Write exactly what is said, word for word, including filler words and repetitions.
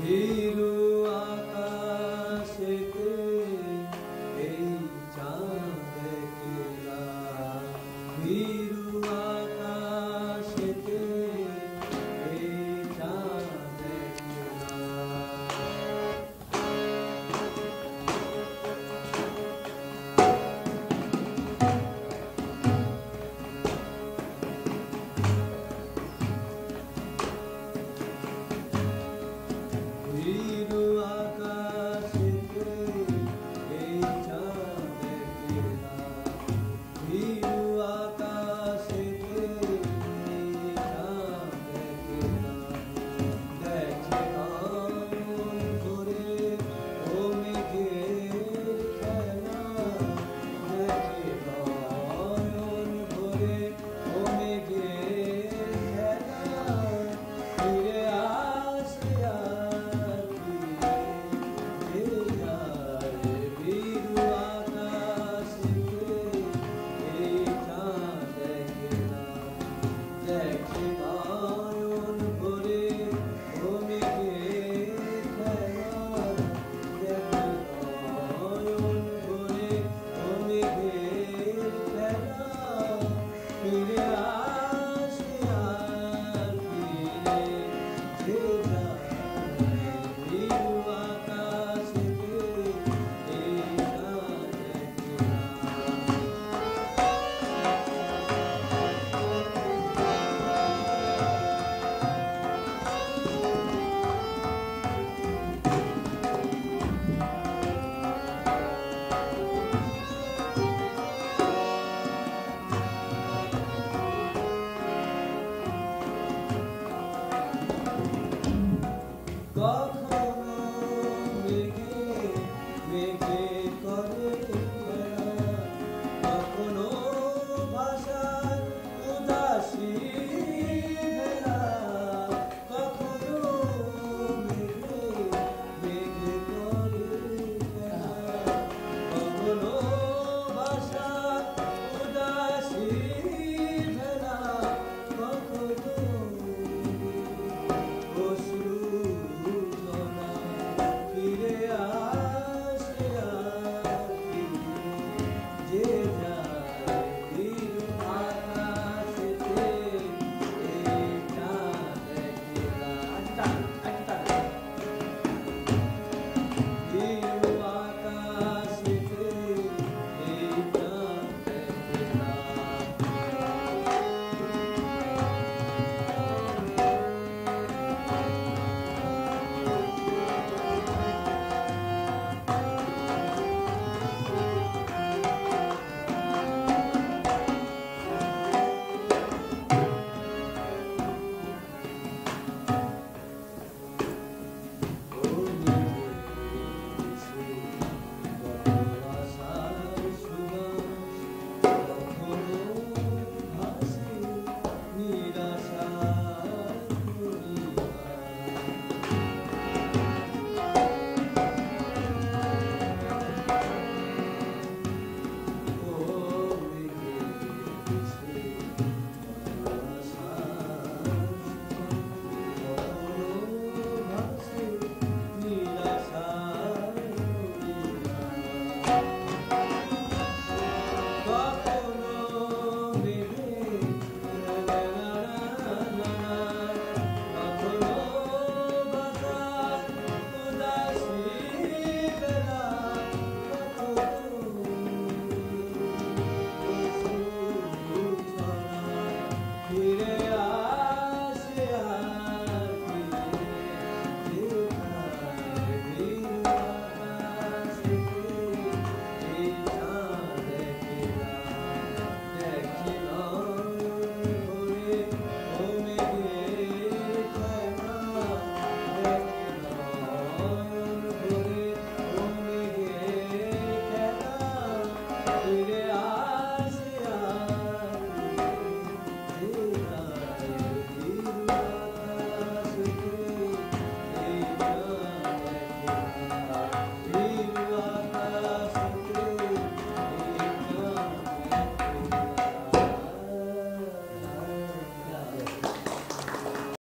ভীরু আকাশেতে এই চাঁদ দেখলাম, ভীরু আকাশেতে এই চাঁদ দেখলাম। ভীরু আকাশেতে এই চাঁদ দেখলাম, ভীরু আকাশেতে এই চাঁদ দেখলাম। দেখে নয়ন ভরে ও মেঘের খেলা, দেখে নয়ন ভরে ও মেঘের খেলা। ফিরে আসে আর ফিরে যায়, ভীরু আকাশেতে এই চাঁদ দেখলাম। দেখে নয়ন ভরে ও মেঘের খেলা, দেখে নয়ন ভরে ও মেঘের খেলা। ফিরে আসে আর ফিরে যায়, ভীরু আকাশেতে এই চাঁদ দেখলাম। কখন